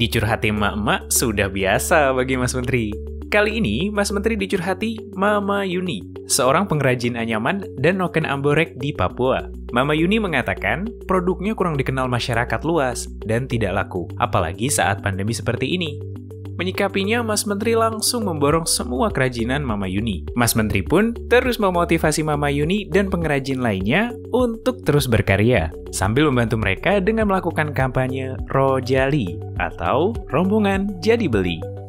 Dicurhati emak-emak sudah biasa bagi Mas Menteri. Kali ini, Mas Menteri dicurhati Mama Yuni, seorang pengrajin anyaman dan noken amborek di Papua. Mama Yuni mengatakan, produknya kurang dikenal masyarakat luas dan tidak laku, apalagi saat pandemi seperti ini. Menyikapinya, Mas Menteri langsung memborong semua kerajinan Mama Yuni. Mas Menteri pun terus memotivasi Mama Yuni dan pengrajin lainnya untuk terus berkarya, sambil membantu mereka dengan melakukan kampanye Rojali atau rombongan jadi beli.